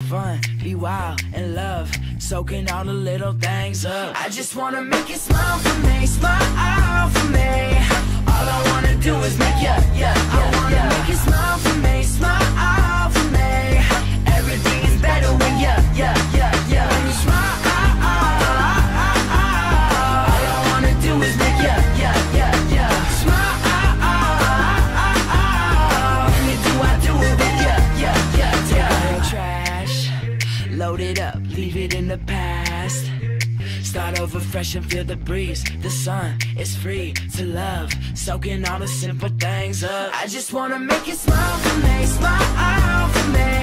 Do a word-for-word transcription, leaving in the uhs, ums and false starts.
fun, be wild and love, soaking all the little things up. I just wanna make you smile for me, smile for me. All I wanna do is make you, yeah, yeah, I wanna yeah. make you smile for me, smile for me. Everything is better when you, yeah, yeah, yeah. When you smile, all I wanna do is make you, yeah, yeah, yeah. Smile, when you do, I do it with you, yeah, yeah, yeah. Take all trash, load it up, leave it in the past. Start over fresh and feel the breeze. The sun is free to love, soaking all the simple things up. I just wanna make you smile for me, smile for me.